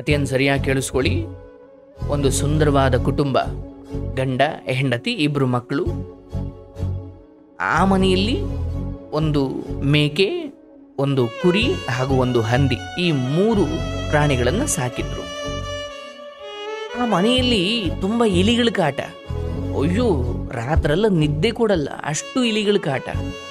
ಕಥೆಯನ್ನು ಸರಿಯಾಗಿ ಕೇಳಿಸ್ಕೊಳ್ಳಿ. ಒಂದು ಸುಂದರವಾದ ಕುಟುಂಬ, ಗಂಡ ಹೆಂಡತಿ, 2 ಮಕ್ಕಳು. ಆ ಮನೆಯಲ್ಲಿ ಒಂದು ಮೇಕೆ, ಒಂದು ಕುರಿ ಹಾಗೂ ಒಂದು ಹಂದಿ, ಈ 3 ಪ್ರಾಣಿಗಳನ್ನು ಸಾಕಿದ್ರು. ಆ ಮನೆಯಲ್ಲಿ ತುಂಬ ಇಲಿಗಳ ಕಾಟ. ಅಯ್ಯೋ, ರಾತ್ರೆಲ್ಲ ನಿದ್ದೆ ಕೊಡಲ್ಲ, ಅಷ್ಟು ಇಲಿಗಳ ಕಾಟ.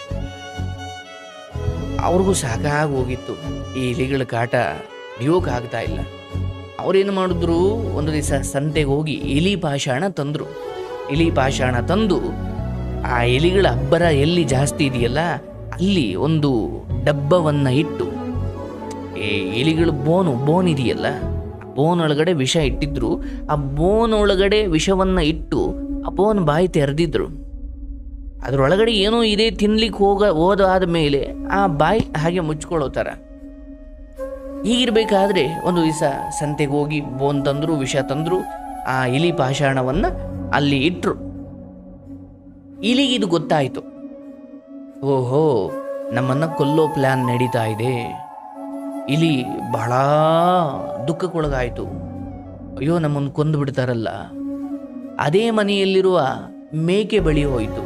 ಅವ್ರಿಗೂ ಸಾಕಾಗಿ ಹೋಗಿತ್ತು ಈ ಇಲಿಗಳ ಕಾಟ, ಹಿಡಿಯೋಕ್ಕಾಗ್ತಾ ಇಲ್ಲ. ಅವ್ರೇನು ಮಾಡಿದ್ರು, ಒಂದು ದಿವಸ ಸಂತೆಗೆ ಹೋಗಿ ಇಲಿ ಪಾಷಾಣ ತಂದರು. ಇಲಿ ಪಾಷಾಣ ತಂದು ಆ ಇಲಿಗಳ ಅಬ್ಬರ ಎಲ್ಲಿ ಜಾಸ್ತಿ ಇದೆಯಲ್ಲ ಅಲ್ಲಿ ಒಂದು ಡಬ್ಬವನ್ನು ಇಟ್ಟು, ಈ ಇಲಿಗಳ ಬೋನ್ ಇದೆಯಲ್ಲ, ಆ ಬೋನ್ ಒಳಗಡೆ ವಿಷ ಇಟ್ಟಿದ್ರು. ಆ ಬೋನ್ ಒಳಗಡೆ ವಿಷವನ್ನು ಇಟ್ಟು ಆ ಬೋನ್ ಬಾಯಿ ತೆರೆದಿದ್ರು. ಅದರೊಳಗಡೆ ಏನೋ ಇದೆ, ತಿನ್ಲಿಕ್ಕೆ ಹೋದಾದ ಮೇಲೆ ಆ ಬಾಯಿ ಹಾಗೆ ಮುಚ್ಕೊಳ್ಳೋ ಥರ. ಹೀಗಿರ್ಬೇಕಾದ್ರೆ ಒಂದು ದಿವಸ ಸಂತೆಗೆ ಹೋಗಿ ಬೋನ್ ತಂದರು, ವಿಷ ತಂದರು. ಆ ಇಲಿ ಪಾಷಾಣವನ್ನು ಅಲ್ಲಿ ಇಟ್ಟರು. ಇಲಿಗಿದು ಗೊತ್ತಾಯಿತು. ಓಹೋ, ನಮ್ಮನ್ನು ಕೊಲ್ಲೋ ಪ್ಲ್ಯಾನ್ ನಡೀತಾ ಇದೆ. ಇಲಿ ಬಹಳ ದುಃಖಕ್ಕೊಳಗಾಯಿತು. ಅಯ್ಯೋ, ನಮ್ಮನ್ನು ಕೊಂದು ಬಿಡ್ತಾರಲ್ಲ. ಅದೇ ಮನೆಯಲ್ಲಿರುವ ಮೇಕೆ ಬಳಿ ಹೋಯಿತು.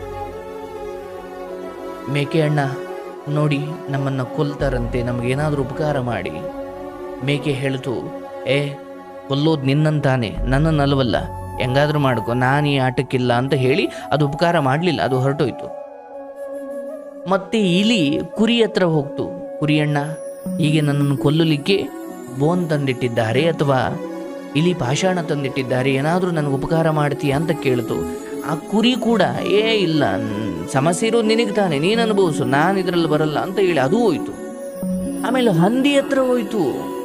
ಮೇಕೆ ಅಣ್ಣ ನೋಡಿ, ನಮ್ಮನ್ನು ಕೊಲ್ತಾರಂತೆ, ನಮಗೇನಾದರೂ ಉಪಕಾರ ಮಾಡಿ. ಮೇಕೆ ಹೇಳ್ತು, ಕೊಲ್ಲೋದು ನಿನ್ನಂತಾನೆ, ನನ್ನನ್ನಲ್ವಲ್ಲ, ಹೆಂಗಾದ್ರೂ ಮಾಡ್ಕೊ, ನಾನು ಈ ಆಟಕ್ಕಿಲ್ಲ ಅಂತ ಹೇಳಿ ಅದು ಉಪಕಾರ ಮಾಡಲಿಲ್ಲ, ಅದು ಹೊರಟೋಯ್ತು. ಮತ್ತೆ ಇಲಿ ಕುರಿ ಹತ್ರ ಹೋಗ್ತು. ಕುರಿಯಣ್ಣ, ಹೀಗೆ ನನ್ನನ್ನು ಕೊಲ್ಲಲಿಕ್ಕೆ ಬೋನ್ ತಂದಿಟ್ಟಿದ್ದಾರೆ ಅಥವಾ ಇಲಿ ಪಾಷಾಣ ತಂದಿಟ್ಟಿದ್ದಾರೆ, ಏನಾದರೂ ನನಗೆ ಉಪಕಾರ ಮಾಡ್ತೀಯಾ ಅಂತ ಕೇಳ್ತು. ಆ ಕುರಿ ಕೂಡ ಇಲ್ಲ, ಸಮಸ್ಯೆ ಇರೋದು ನಿನಗೆ ತಾನೆ, ನೀನು ಅನುಭವಿಸು, ನಾನು ಇದರಲ್ಲಿ ಬರಲ್ಲ ಅಂತ ಹೇಳಿ ಅದು ಹೋಯ್ತು. ಆಮೇಲೆ ಹಂದಿ ಹತ್ರ ಹೋಯ್ತು.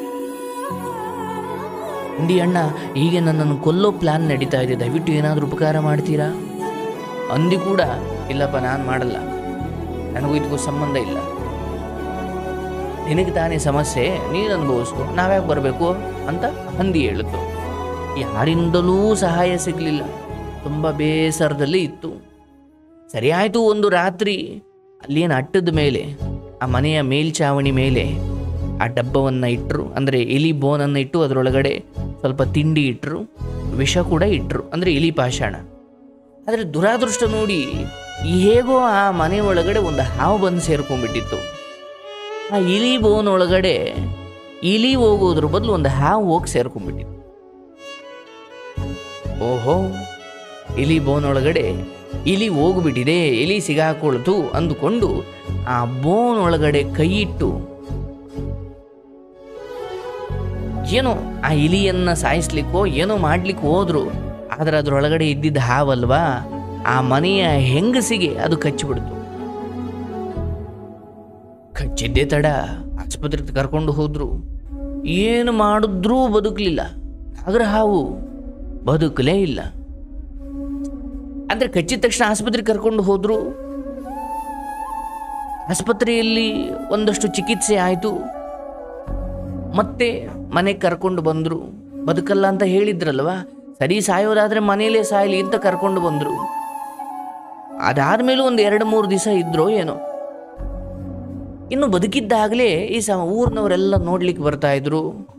ಹಂದಿ ಅಣ್ಣ, ಹೀಗೆ ನನ್ನನ್ನು ಕೊಲ್ಲೋ ಪ್ಲಾನ್ ನಡೀತಾ ಇದೆ, ದಯವಿಟ್ಟು ಏನಾದರೂ ಉಪಕಾರ ಮಾಡ್ತೀರಾ? ಹಂದಿ ಕೂಡ, ಇಲ್ಲಪ್ಪ, ನಾನು ಮಾಡಲ್ಲ, ನನಗೂ ಇದಕ್ಕೂ ಸಂಬಂಧ ಇಲ್ಲ, ನಿನಗೆ ತಾನೇ ಸಮಸ್ಯೆ, ನೀನು ಅನುಭವಿಸ್ಕೊ, ನಾವ್ಯಾಕೆ ಬರಬೇಕು ಅಂತ ಹಂದಿ ಹೇಳಿತು. ಯಾರಿಂದಲೂ ಸಹಾಯ ಸಿಗಲಿಲ್ಲ, ತುಂಬ ಬೇಸರದಲ್ಲಿ ಇತ್ತು. ಸರಿ ಆಯಿತು, ಒಂದು ರಾತ್ರಿ ಅಲ್ಲೇನು ಅಟ್ಟದ ಮೇಲೆ, ಆ ಮನೆಯ ಮೇಲ್ಛಾವಣಿ ಮೇಲೆ ಆ ಡಬ್ಬವನ್ನು ಇಟ್ಟರು, ಅಂದರೆ ಇಲಿ ಬೋನನ್ನು ಇಟ್ಟು ಅದರೊಳಗಡೆ ಸ್ವಲ್ಪ ತಿಂಡಿ ಇಟ್ಟರು, ವಿಷ ಕೂಡ ಇಟ್ಟರು, ಅಂದರೆ ಇಲಿ ಪಾಷಾಣ. ಆದರೆ ದುರಾದೃಷ್ಟ ನೋಡಿ, ಹೇಗೋ ಆ ಮನೆ ಒಳಗಡೆ ಒಂದು ಹಾವು ಬಂದು ಸೇರ್ಕೊಂಡ್ಬಿಟ್ಟಿತ್ತು. ಆ ಇಲಿ ಬೋನ್ ಒಳಗಡೆ ಇಲಿ ಹೋಗೋದ್ರ ಬದಲು ಒಂದು ಹಾವು ಹೋಗಿ ಸೇರ್ಕೊಂಡ್ಬಿಟ್ಟಿತ್ತು. ಓಹೋ, ಇಲಿ ಬೋನ್ ಒಳಗಡೆ ಇಲಿ ಹೋಗ್ಬಿಟ್ಟಿದೆ, ಇಲಿ ಸಿಗಾಕೊಳ್ತು ಅಂದುಕೊಂಡು ಆ ಬೋನ್ ಒಳಗಡೆ ಕೈ ಇಟ್ಟು ಏನೋ ಆ ಇಲಿಯನ್ನ ಸಾಯಿಸ್ಲಿಕ್ಕೋ ಏನೋ ಮಾಡ್ಲಿಕ್ಕೆ ಹೋದ್ರು. ಆದ್ರೆ ಅದ್ರೊಳಗಡೆ ಇದ್ದಿದ್ದ ಹಾವಲ್ವಾ, ಆ ಮನೆಯ ಹೆಂಗಸಿಗೆ ಅದು ಕಚ್ಚಿಬಿಡ್ತು. ಕಚ್ಚಿದ್ದೇ ತಡ ಆಸ್ಪತ್ರೆಗೆ ಕರ್ಕೊಂಡು ಹೋದ್ರು. ಏನು ಮಾಡಿದ್ರೂ ಬದುಕಲಿಲ್ಲ. ನಾಗರ ಹಾವು ಬದುಕಲೇ ಇಲ್ಲ. ಅಂದ್ರೆ ಕಚ್ಚಿದ ತಕ್ಷಣ ಆಸ್ಪತ್ರೆಗೆ ಕರ್ಕೊಂಡು ಹೋದ್ರು. ಆಸ್ಪತ್ರೆಯಲ್ಲಿ ಒಂದಷ್ಟು ಚಿಕಿತ್ಸೆ ಆಯಿತು. ಮತ್ತೆ ಮನೆಗೆ ಕರ್ಕೊಂಡು ಬಂದರು. ಬದುಕಲ್ಲ ಅಂತ ಹೇಳಿದ್ರಲ್ವಾ, ಸರಿ ಸಾಯೋದಾದ್ರೆ ಮನೇಲೇ ಸಾಯಲಿ ಅಂತ ಕರ್ಕೊಂಡು ಬಂದರು. ಅದಾದ್ಮೇಲೂ ಒಂದು 2-3 ದಿವಸ ಇದ್ರೋ ಏನೋ. ಇನ್ನು ಬದುಕಿದ್ದಾಗಲೇ ಈ ಊರಿನವರೆಲ್ಲ ನೋಡ್ಲಿಕ್ಕೆ ಬರ್ತಾ ಇದ್ರು.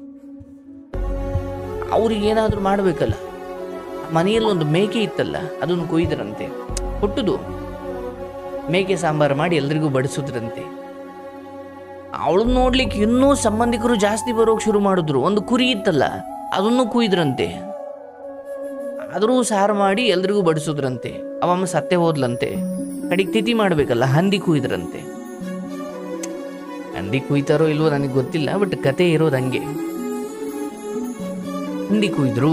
ಅವ್ರಿಗೆ ಏನಾದರೂ ಮಾಡಬೇಕಲ್ಲ. ಮನೆಯಲ್ಲಿ ಒಂದು ಮೇಕೆ ಇತ್ತಲ್ಲ, ಅದನ್ನು ಕೊಯ್ದ್ರಂತೆ. ಹುಟ್ಟುದು ಮೇಕೆ ಸಾಂಬಾರು ಮಾಡಿ ಎಲ್ರಿಗೂ ಬಡಿಸಿದ್ರಂತೆ. ಅವಳನ್ನ ನೋಡ್ಲಿಕ್ಕೆ ಇನ್ನೂ ಸಂಬಂಧಿಕರು ಜಾಸ್ತಿ ಬರೋಕೆ ಶುರು ಮಾಡಿದ್ರು. ಒಂದು ಕುರಿ ಇತ್ತಲ್ಲ, ಅದನ್ನು ಕುಯ್ದ್ರಂತೆ. ಆದರೂ ಸಾರು ಮಾಡಿ ಎಲ್ರಿಗೂ ಬಡಿಸಿದ್ರಂತೆ. ಅವಮ್ಮ ಸತ್ತೇ ಹೋದ್ಲಂತೆ. ಕಡೆಗೆ ತಿಥಿ ಮಾಡಬೇಕಲ್ಲ, ಹಂದಿ ಕುಯ್ದ್ರಂತೆ. ಹಂದಿ ಕುಯ್ತಾರೋ ಇಲ್ವೋ ನನಗೆ ಗೊತ್ತಿಲ್ಲ, ಬಟ್ ಕತೆ ಇರೋದು ಹಂಗೆ. ಹಂದಿ ಕುಯ್ದ್ರು.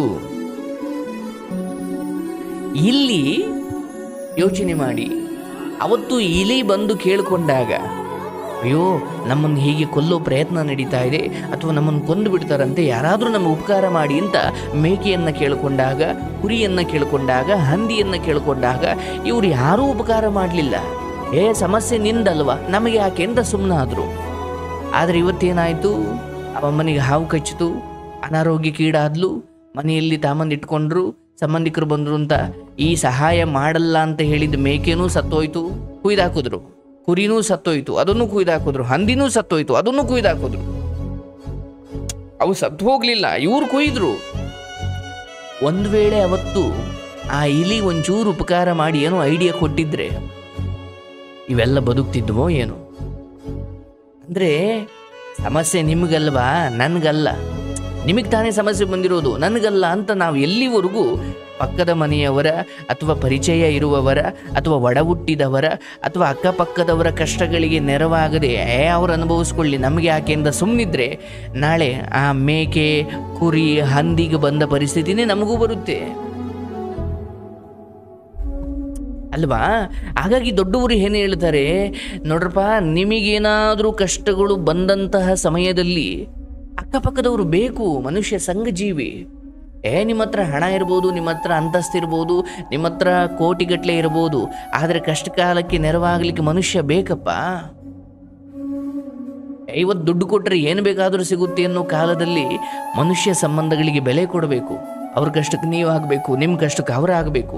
ಇಲ್ಲಿ ಯೋಚನೆ ಮಾಡಿ, ಅವತ್ತು ಇಲಿ ಬಂದು ಕೇಳ್ಕೊಂಡಾಗ, ಅಯ್ಯೋ ನಮ್ಮನ್ನು ಹೀಗೆ ಕೊಲ್ಲೋ ಪ್ರಯತ್ನ ನಡೀತಾ ಇದೆ ಅಥವಾ ನಮ್ಮನ್ನು ಕೊಂದು ಬಿಡ್ತಾರಂತೆ, ಯಾರಾದರೂ ನಮಗೆ ಉಪಕಾರ ಮಾಡಿ ಅಂತ ಮೇಕೆಯನ್ನು ಕೇಳಿಕೊಂಡಾಗ, ಕುರಿಯನ್ನು ಕೇಳಿಕೊಂಡಾಗ, ಹಂದಿಯನ್ನು ಕೇಳಿಕೊಂಡಾಗ ಇವರು ಯಾರೂ ಉಪಕಾರ ಮಾಡಲಿಲ್ಲ. ಸಮಸ್ಯೆ ನಿಂದಲ್ವಾ, ನಮಗೆ ಯಾಕೆ ಅಂತ ಸುಮ್ಮನಾದರು. ಆದರೆ ಇವತ್ತೇನಾಯಿತು, ಅವಮ್ಮನಿಗೆ ಹಾವು ಕಚ್ಚಿತು, ಅನಾರೋಗ್ಯಕ್ಕೀಡಾದ್ಲು. ಮನೆಯಲ್ಲಿ ತಾಮಂದು ಇಟ್ಕೊಂಡ್ರು, ಸಂಬಂಧಿಕರು ಬಂದರು ಅಂತ ಈ ಸಹಾಯ ಮಾಡಲ್ಲ ಅಂತ ಹೇಳಿದ ಮೇಕೆನೂ ಸತ್ತೋಯ್ತು, ಕುಯ್ದಾಕಿದ್ರು. ಕುರಿನೂ ಸತ್ತೋಯ್ತು, ಅದನ್ನು ಕುಯ್ದಾಕಿದ್ರು. ಹಂದಿನೂ ಸತ್ತೋಯ್ತು, ಅದನ್ನು ಕುಯ್ದಾಕಿದ್ರು. ಅವು ಸತ್ತು ಹೋಗಲಿಲ್ಲ, ಇವ್ರು ಕೊಯ್ದರು. ಒಂದು ವೇಳೆ ಅವತ್ತು ಆ ಇಲಿ ಒಂಚೂರು ಉಪಕಾರ ಮಾಡಿ ಏನೋ ಐಡಿಯಾ ಕೊಟ್ಟಿದ್ರೆ ಇವೆಲ್ಲ ಬದುಕ್ತಿದ್ವೋ ಏನು? ಅಂದರೆ ಸಮಸ್ಯೆ ನಿಮಗಲ್ವಾ, ನನಗಲ್ಲ. ನಿಮಗೆ ತಾನೇ ಸಮಸ್ಯೆ ಬಂದಿರೋದು, ನನಗಲ್ಲ ಅಂತ ನಾವು ಎಲ್ಲಿವರೆಗೂ ಪಕ್ಕದ ಮನೆಯವರ ಅಥವಾ ಪರಿಚಯ ಇರುವವರ ಅಥವಾ ಒಡ ಹುಟ್ಟಿದವರ ಅಥವಾ ಅಕ್ಕಪಕ್ಕದವರ ಕಷ್ಟಗಳಿಗೆ ನೆರವಾಗದೆ ಅವ್ರು ಅನುಭವಿಸ್ಕೊಳ್ಳಿ ನಮಗೆ ಯಾಕೆಂದ ಸುಮ್ಮನಿದ್ರೆ ನಾಳೆ ಆ ಮೇಕೆ ಕುರಿ ಹಂದಿಗೆ ಬಂದ ಪರಿಸ್ಥಿತಿನೇ ನಮಗೂ ಬರುತ್ತೆ ಅಲ್ವಾ? ಹಾಗಾಗಿ ದೊಡ್ಡವರು ಏನು ಹೇಳ್ತಾರೆ ನೋಡ್ರಪ್ಪ, ನಿಮಗೇನಾದರೂ ಕಷ್ಟಗಳು ಬಂದಂತಹ ಸಮಯದಲ್ಲಿ ಅಕ್ಕಪಕ್ಕದವರು ಬೇಕು. ಮನುಷ್ಯ ಸಂಘಜೀವಿ. ನಿಮ್ಮ ಹತ್ರ ಹಣ ಇರ್ಬೋದು, ನಿಮ್ಮ ಹತ್ರ ಅಂತಸ್ತಿರ್ಬೋದು, ನಿಮ್ಮ ಹತ್ರ ಕೋಟಿಗಟ್ಟಲೆ ಇರ್ಬೋದು, ಆದರೆ ಕಷ್ಟ ಕಾಲಕ್ಕೆ ನೆರವಾಗಲಿಕ್ಕೆ ಮನುಷ್ಯ ಬೇಕಪ್ಪ. ಇವತ್ತು ದುಡ್ಡು ಕೊಟ್ಟರೆ ಏನು ಬೇಕಾದರೂ ಸಿಗುತ್ತೆ ಅನ್ನೋ ಕಾಲದಲ್ಲಿ ಮನುಷ್ಯ ಸಂಬಂಧಗಳಿಗೆ ಬೆಲೆ ಕೊಡಬೇಕು. ಅವ್ರ ಕಷ್ಟಕ್ಕೆ ನೀವು ಆಗಬೇಕು, ನಿಮ್ಮ ಕಷ್ಟಕ್ಕೆ ಅವರಾಗಬೇಕು.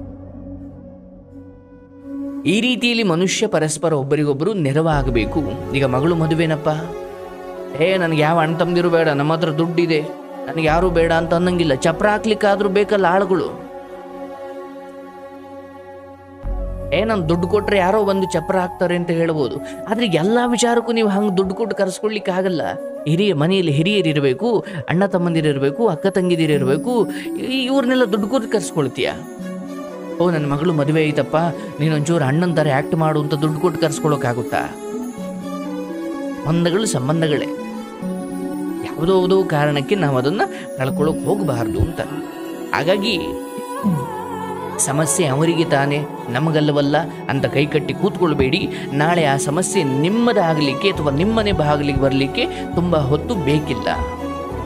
ಈ ರೀತಿಯಲ್ಲಿ ಮನುಷ್ಯ ಪರಸ್ಪರ ಒಬ್ಬರಿಗೊಬ್ಬರು ನೆರವಾಗಬೇಕು. ಈಗ ಮಗಳು ಮದುವೆನಪ್ಪ, ನನಗೆ ಯಾವ ಅಣ್ಣ ತಮ್ಮದಿರು ಬೇಡ, ನಮ್ಮ ಹತ್ರ ದುಡ್ಡಿದೆ, ನನಗೆ ಯಾರೂ ಬೇಡ ಅಂತ ಅನ್ನಂಗಿಲ್ಲ. ಚಪ್ರ ಹಾಕ್ಲಿಕ್ಕಾದ್ರೂ ಬೇಕಲ್ಲ ಆಳುಗಳು. ನಾನು ದುಡ್ಡು ಕೊಟ್ಟರೆ ಯಾರೋ ಬಂದು ಚಪ್ರ ಹಾಕ್ತಾರೆ ಅಂತ ಹೇಳ್ಬೋದು. ಆದರೆ ಎಲ್ಲ ವಿಚಾರಕ್ಕೂ ನೀವು ಹಂಗೆ ದುಡ್ಡು ಕೊಟ್ಟು ಕರೆಸ್ಕೊಳ್ಲಿಕ್ಕೆ ಆಗಲ್ಲ. ಮನೆಯಲ್ಲಿ ಹಿರಿಯರಿರಬೇಕು, ಅಣ್ಣ ತಮ್ಮಂದಿರಿರಬೇಕು, ಅಕ್ಕ ತಂಗಿದಿರಿರಬೇಕು. ಇವ್ರನ್ನೆಲ್ಲ ದುಡ್ಡು ಕೊಟ್ಟು ಕರೆಸ್ಕೊಳ್ತೀಯ. ನನ್ನ ಮಗಳು ಮದುವೆ ಐತಪ್ಪ, ನೀನೊಂಚೂರು ಅಣ್ಣನ ಥರ ಆ್ಯಕ್ಟ್ ಮಾಡು ಅಂತ ದುಡ್ಡು ಕೊಟ್ಟು ಕರೆಸ್ಕೊಳ್ಳೋಕ್ಕಾಗುತ್ತಾ? ಸಂಬಂಧಗಳೇ. ಯಾವುದೋ ಕಾರಣಕ್ಕೆ ನಾವು ಅದನ್ನು ಕಳ್ಕೊಳ್ಳೋಕೆ ಹೋಗಬಾರ್ದು ಅಂತ. ಹಾಗಾಗಿ ಸಮಸ್ಯೆ ಅವರಿಗೆ ತಾನೇ, ನಮಗಲ್ಲವಲ್ಲ ಅಂತ ಕೈಕಟ್ಟಿ ಕೂತ್ಕೊಳ್ಬೇಡಿ. ನಾಳೆ ಆ ಸಮಸ್ಯೆ ನಿಮ್ಮದಾಗಲಿಕ್ಕೆ ಅಥವಾ ನಿಮ್ಮನೆ ಬಾಗಿಲಿಗೆ ಬರಲಿಕ್ಕೆ ತುಂಬ ಹೊತ್ತು ಬೇಕಿಲ್ಲ.